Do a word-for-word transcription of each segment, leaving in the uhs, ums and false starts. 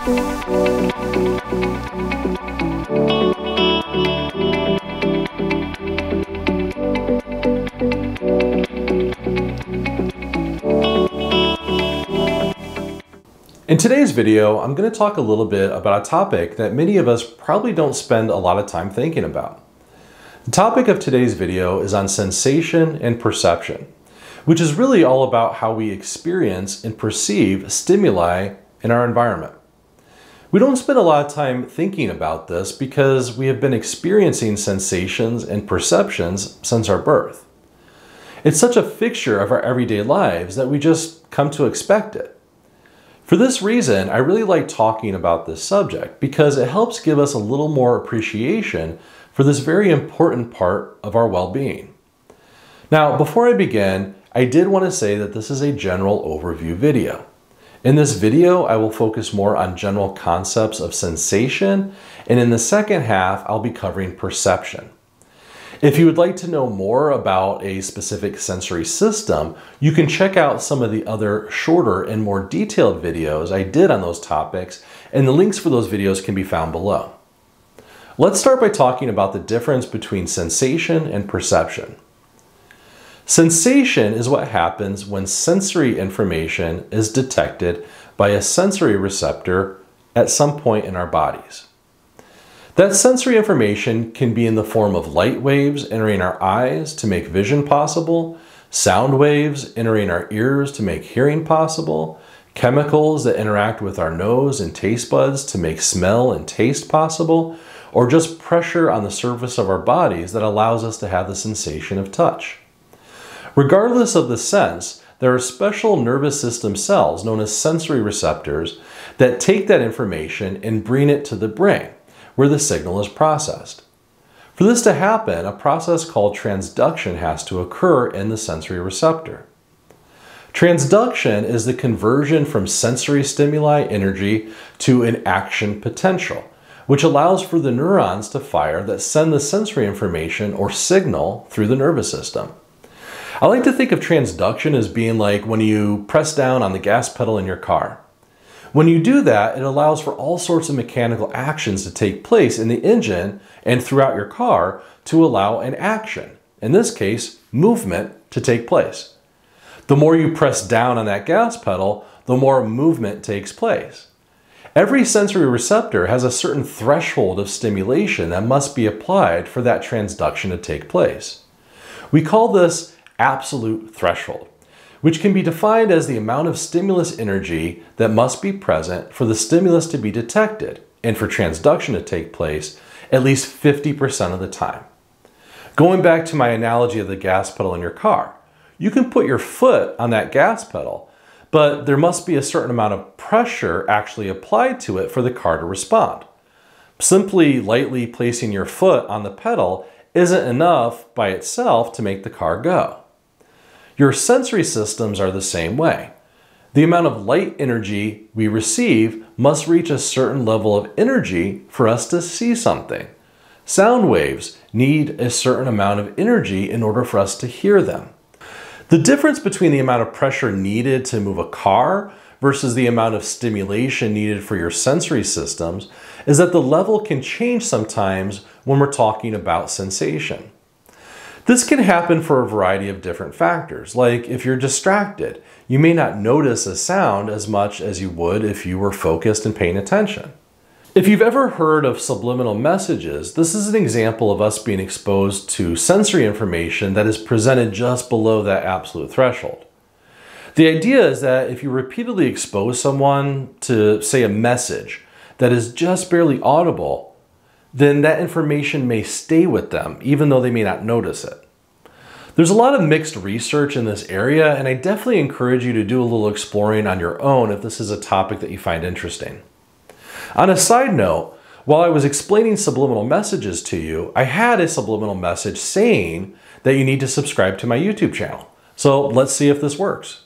In today's video, I'm going to talk a little bit about a topic that many of us probably don't spend a lot of time thinking about. The topic of today's video is on sensation and perception, which is really all about how we experience and perceive stimuli in our environment. We don't spend a lot of time thinking about this because we have been experiencing sensations and perceptions since our birth. It's such a fixture of our everyday lives that we just come to expect it. For this reason, I really like talking about this subject because it helps give us a little more appreciation for this very important part of our well-being. Now, before I begin, I did want to say that this is a general overview video. In this video, I will focus more on general concepts of sensation, and in the second half, I'll be covering perception. If you would like to know more about a specific sensory system, you can check out some of the other shorter and more detailed videos I did on those topics, and the links for those videos can be found below. Let's start by talking about the difference between sensation and perception. Sensation is what happens when sensory information is detected by a sensory receptor at some point in our bodies. That sensory information can be in the form of light waves entering our eyes to make vision possible, sound waves entering our ears to make hearing possible, chemicals that interact with our nose and taste buds to make smell and taste possible, or just pressure on the surface of our bodies that allows us to have the sensation of touch. Regardless of the sense, there are special nervous system cells known as sensory receptors that take that information and bring it to the brain, where the signal is processed. For this to happen, a process called transduction has to occur in the sensory receptor. Transduction is the conversion from sensory stimuli energy to an action potential, which allows for the neurons to fire that send the sensory information or signal through the nervous system. I like to think of transduction as being like when you press down on the gas pedal in your car. When you do that, it allows for all sorts of mechanical actions to take place in the engine and throughout your car to allow an action, in this case, movement, to take place. The more you press down on that gas pedal, the more movement takes place. Every sensory receptor has a certain threshold of stimulation that must be applied for that transduction to take place. We call this absolute threshold, which can be defined as the amount of stimulus energy that must be present for the stimulus to be detected and for transduction to take place at least fifty percent of the time. Going back to my analogy of the gas pedal in your car, you can put your foot on that gas pedal, but there must be a certain amount of pressure actually applied to it for the car to respond. Simply lightly placing your foot on the pedal isn't enough by itself to make the car go. Your sensory systems are the same way. The amount of light energy we receive must reach a certain level of energy for us to see something. Sound waves need a certain amount of energy in order for us to hear them. The difference between the amount of pressure needed to move a car versus the amount of stimulation needed for your sensory systems is that the level can change sometimes when we're talking about sensation. This can happen for a variety of different factors, like if you're distracted, you may not notice a sound as much as you would if you were focused and paying attention. If you've ever heard of subliminal messages, this is an example of us being exposed to sensory information that is presented just below that absolute threshold. The idea is that if you repeatedly expose someone to, say, a message that is just barely audible, then that information may stay with them, even though they may not notice it. There's a lot of mixed research in this area, and I definitely encourage you to do a little exploring on your own if this is a topic that you find interesting. On a side note, while I was explaining subliminal messages to you, I had a subliminal message saying that you need to subscribe to my YouTube channel. So let's see if this works.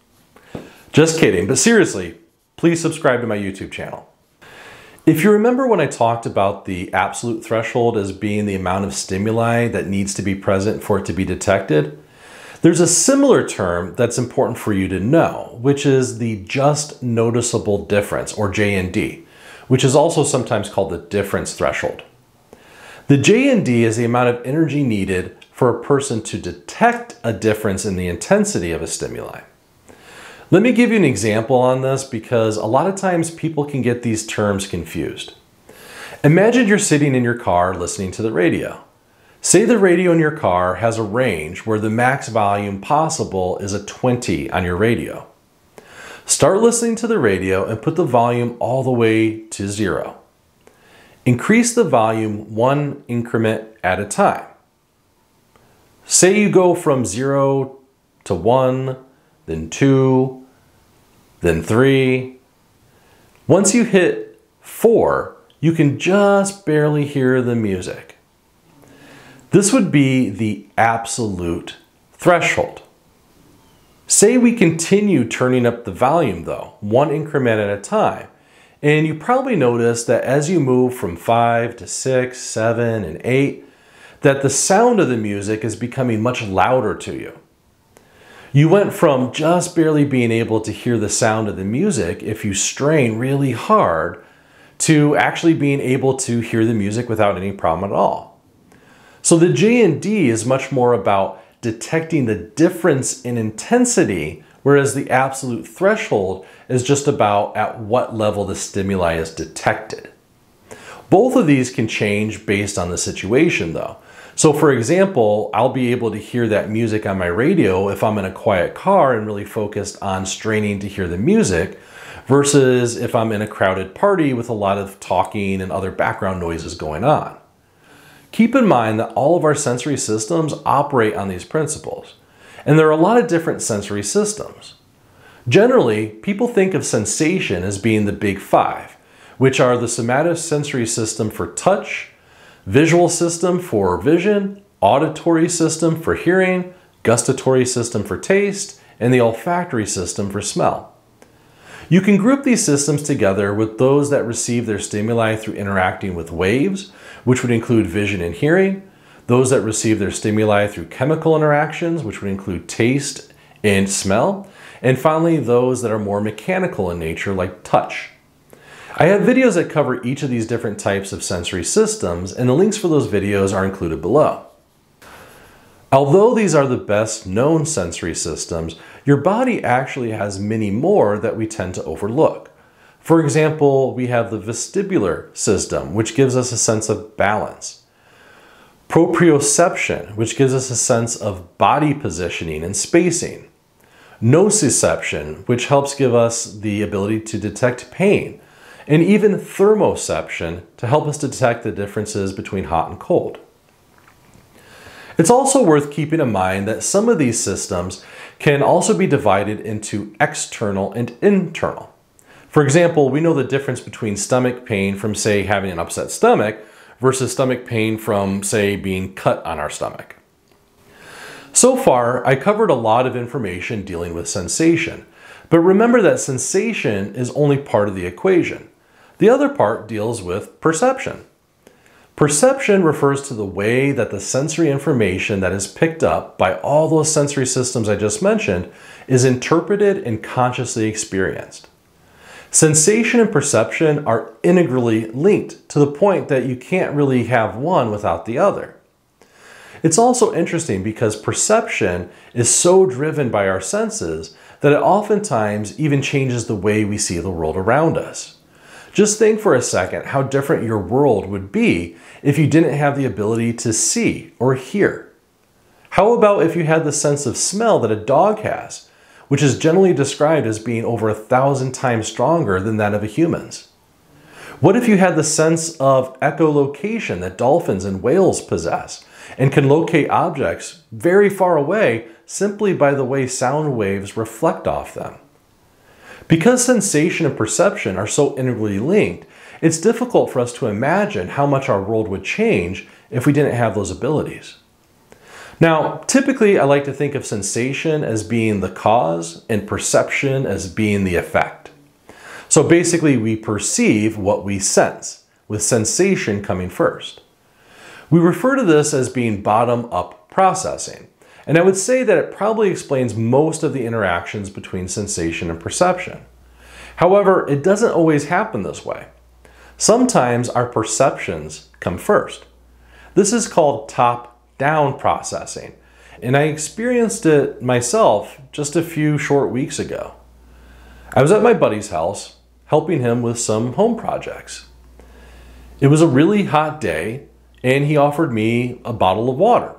Just kidding, but seriously, please subscribe to my YouTube channel. If you remember when I talked about the absolute threshold as being the amount of stimuli that needs to be present for it to be detected, there's a similar term that's important for you to know, which is the just noticeable difference, or J N D, which is also sometimes called the difference threshold. The J and D is the amount of energy needed for a person to detect a difference in the intensity of a stimuli. Let me give you an example on this because a lot of times people can get these terms confused. Imagine you're sitting in your car listening to the radio. Say the radio in your car has a range where the max volume possible is a twenty on your radio. Start listening to the radio and put the volume all the way to zero. Increase the volume one increment at a time. Say you go from zero to one, then two, then three. Once you hit four, you can just barely hear the music. This would be the absolute threshold. Say we continue turning up the volume though, one increment at a time, and you probably notice that as you move from five to six, seven, and eight, that the sound of the music is becoming much louder to you. You went from just barely being able to hear the sound of the music if you strain really hard to actually being able to hear the music without any problem at all. So the J and D is much more about detecting the difference in intensity, whereas the absolute threshold is just about at what level the stimuli is detected. Both of these can change based on the situation though. So for example, I'll be able to hear that music on my radio if I'm in a quiet car and really focused on straining to hear the music, versus if I'm in a crowded party with a lot of talking and other background noises going on. Keep in mind that all of our sensory systems operate on these principles, and there are a lot of different sensory systems. Generally, people think of sensation as being the big five, which are the somatosensory system for touch, visual system for vision, auditory system for hearing, gustatory system for taste, and the olfactory system for smell. You can group these systems together with those that receive their stimuli through interacting with waves, which would include vision and hearing, those that receive their stimuli through chemical interactions, which would include taste and smell, and finally those that are more mechanical in nature like touch. I have videos that cover each of these different types of sensory systems, and the links for those videos are included below. Although these are the best known sensory systems, your body actually has many more that we tend to overlook. For example, we have the vestibular system, which gives us a sense of balance. Proprioception, which gives us a sense of body positioning and spacing. Nociception, which helps give us the ability to detect pain. And even thermoception to help us detect the differences between hot and cold. It's also worth keeping in mind that some of these systems can also be divided into external and internal. For example, we know the difference between stomach pain from, say, having an upset stomach versus stomach pain from, say, being cut on our stomach. So far, I covered a lot of information dealing with sensation, but remember that sensation is only part of the equation. The other part deals with perception. Perception refers to the way that the sensory information that is picked up by all those sensory systems I just mentioned is interpreted and consciously experienced. Sensation and perception are integrally linked to the point that you can't really have one without the other. It's also interesting because perception is so driven by our senses that it oftentimes even changes the way we see the world around us. Just think for a second how different your world would be if you didn't have the ability to see or hear. How about if you had the sense of smell that a dog has, which is generally described as being over a thousand times stronger than that of a human's? What if you had the sense of echolocation that dolphins and whales possess and can locate objects very far away simply by the way sound waves reflect off them? Because sensation and perception are so integrally linked, it's difficult for us to imagine how much our world would change if we didn't have those abilities. Now, typically I like to think of sensation as being the cause and perception as being the effect. So basically we perceive what we sense, with sensation coming first. We refer to this as being bottom-up processing. And I would say that it probably explains most of the interactions between sensation and perception. However, it doesn't always happen this way. Sometimes our perceptions come first. This is called top-down processing, and I experienced it myself just a few short weeks ago. I was at my buddy's house, helping him with some home projects. It was a really hot day, and he offered me a bottle of water.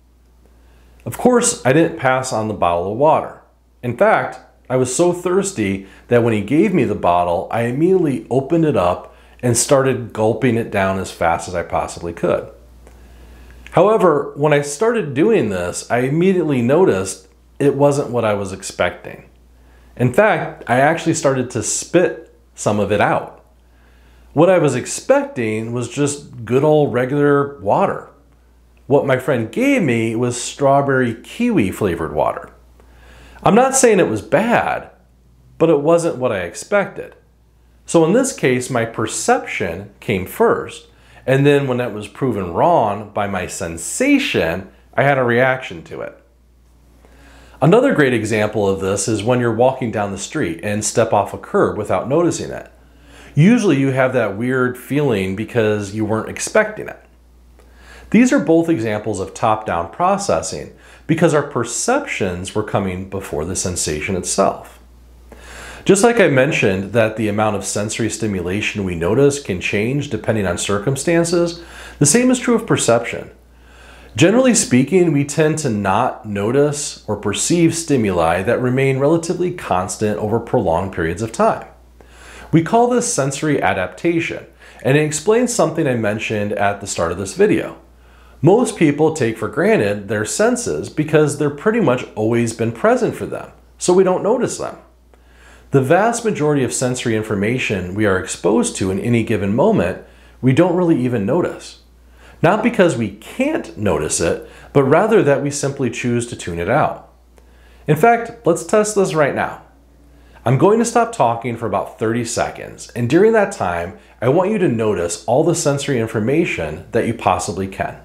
Of course, I didn't pass on the bottle of water. In fact, I was so thirsty that when he gave me the bottle, I immediately opened it up and started gulping it down as fast as I possibly could. However, when I started doing this, I immediately noticed it wasn't what I was expecting. In fact, I actually started to spit some of it out. What I was expecting was just good old regular water. What my friend gave me was strawberry kiwi flavored water. I'm not saying it was bad, but it wasn't what I expected. So in this case, my perception came first, and then when that was proven wrong by my sensation, I had a reaction to it. Another great example of this is when you're walking down the street and step off a curb without noticing it. Usually you have that weird feeling because you weren't expecting it. These are both examples of top-down processing because our perceptions were coming before the sensation itself. Just like I mentioned that the amount of sensory stimulation we notice can change depending on circumstances, the same is true of perception. Generally speaking, we tend to not notice or perceive stimuli that remain relatively constant over prolonged periods of time. We call this sensory adaptation, and it explains something I mentioned at the start of this video. Most people take for granted their senses because they're pretty much always been present for them, so we don't notice them. The vast majority of sensory information we are exposed to in any given moment, we don't really even notice. Not because we can't notice it, but rather that we simply choose to tune it out. In fact, let's test this right now. I'm going to stop talking for about thirty seconds, and during that time, I want you to notice all the sensory information that you possibly can.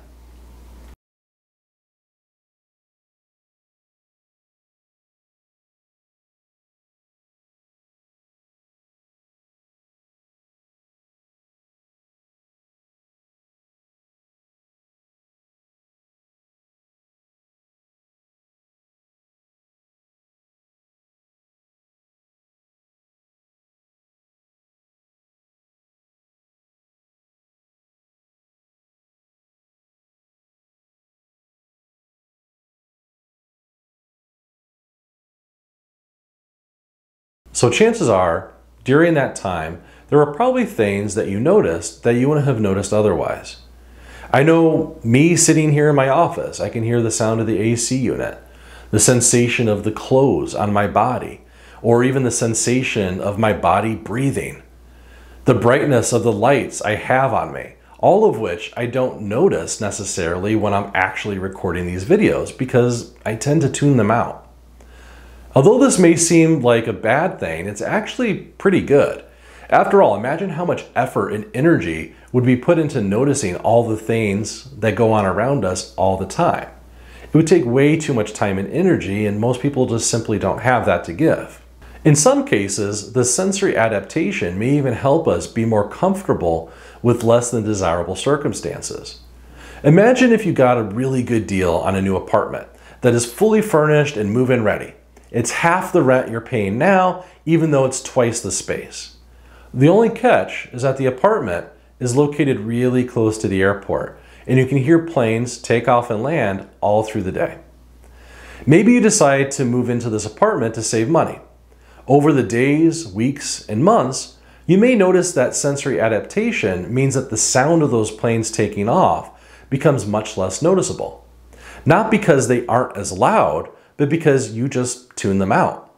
So chances are, during that time, there are probably things that you noticed that you wouldn't have noticed otherwise. I know me sitting here in my office, I can hear the sound of the A C unit, the sensation of the clothes on my body, or even the sensation of my body breathing, the brightness of the lights I have on me, all of which I don't notice necessarily when I'm actually recording these videos because I tend to tune them out. Although this may seem like a bad thing, it's actually pretty good. After all, imagine how much effort and energy would be put into noticing all the things that go on around us all the time. It would take way too much time and energy, and most people just simply don't have that to give. In some cases, the sensory adaptation may even help us be more comfortable with less than desirable circumstances. Imagine if you got a really good deal on a new apartment that is fully furnished and move-in ready. It's half the rent you're paying now, even though it's twice the space. The only catch is that the apartment is located really close to the airport, and you can hear planes take off and land all through the day. Maybe you decide to move into this apartment to save money. Over the days, weeks, and months, you may notice that sensory adaptation means that the sound of those planes taking off becomes much less noticeable. Not because they aren't as loud, but because you just tune them out.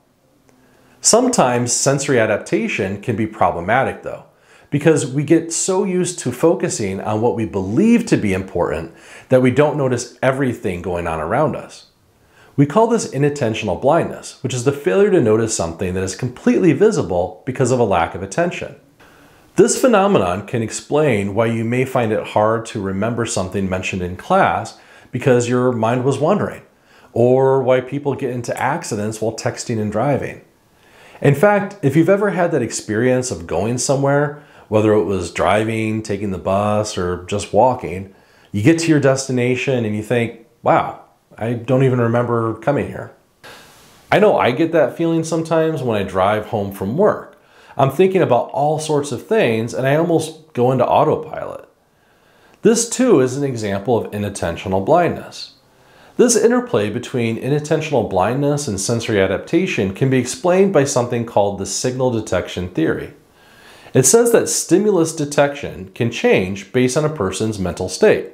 Sometimes sensory adaptation can be problematic though, because we get so used to focusing on what we believe to be important that we don't notice everything going on around us. We call this inattentional blindness, which is the failure to notice something that is completely visible because of a lack of attention. This phenomenon can explain why you may find it hard to remember something mentioned in class because your mind was wandering, or why people get into accidents while texting and driving. In fact, if you've ever had that experience of going somewhere whether it was driving, taking the bus, or just walking. You get to your destination and you think, wow, I don't even remember coming here. I know I get that feeling sometimes when I drive home from work. I'm thinking about all sorts of things and I almost go into autopilot. This too is an example of inattentional blindness. This interplay between inattentional blindness and sensory adaptation can be explained by something called the signal detection theory. It says that stimulus detection can change based on a person's mental state.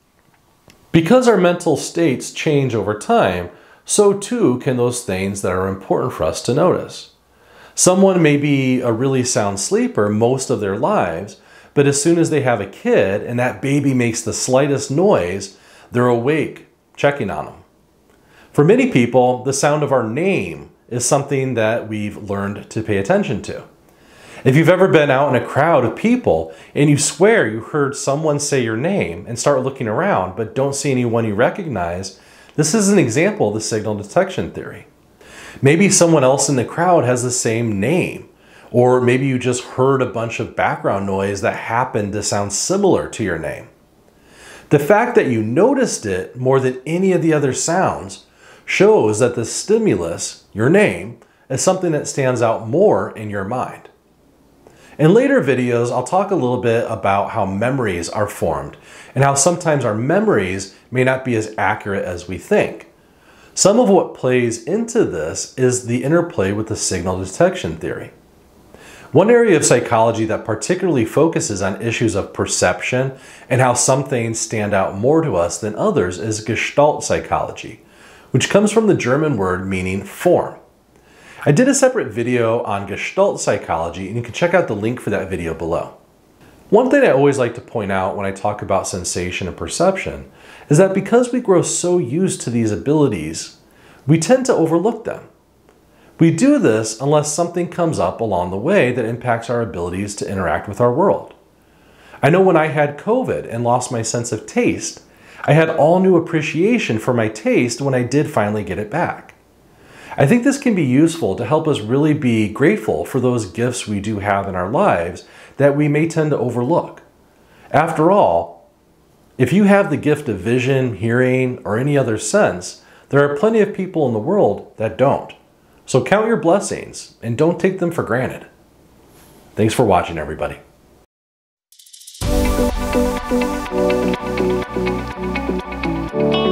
Because our mental states change over time, so too can those things that are important for us to notice. Someone may be a really sound sleeper most of their lives, but as soon as they have a kid and that baby makes the slightest noise, they're awake, checking on them. For many people, the sound of our name is something that we've learned to pay attention to. If you've ever been out in a crowd of people and you swear you heard someone say your name and start looking around but don't see anyone you recognize, this is an example of the signal detection theory. Maybe someone else in the crowd has the same name, or maybe you just heard a bunch of background noise that happened to sound similar to your name. The fact that you noticed it more than any of the other sounds shows that the stimulus, your name, is something that stands out more in your mind. In later videos, I'll talk a little bit about how memories are formed and how sometimes our memories may not be as accurate as we think. Some of what plays into this is the interplay with the signal detection theory. One area of psychology that particularly focuses on issues of perception and how some things stand out more to us than others is Gestalt psychology, which comes from the German word meaning form. I did a separate video on Gestalt psychology and you can check out the link for that video below. One thing I always like to point out when I talk about sensation and perception is that because we grow so used to these abilities, we tend to overlook them. We do this unless something comes up along the way that impacts our abilities to interact with our world. I know when I had COVID and lost my sense of taste, I had all new appreciation for my taste when I did finally get it back. I think this can be useful to help us really be grateful for those gifts we do have in our lives that we may tend to overlook. After all, if you have the gift of vision, hearing, or any other sense, there are plenty of people in the world that don't. So count your blessings and don't take them for granted. Thanks for watching, everybody. Thank you.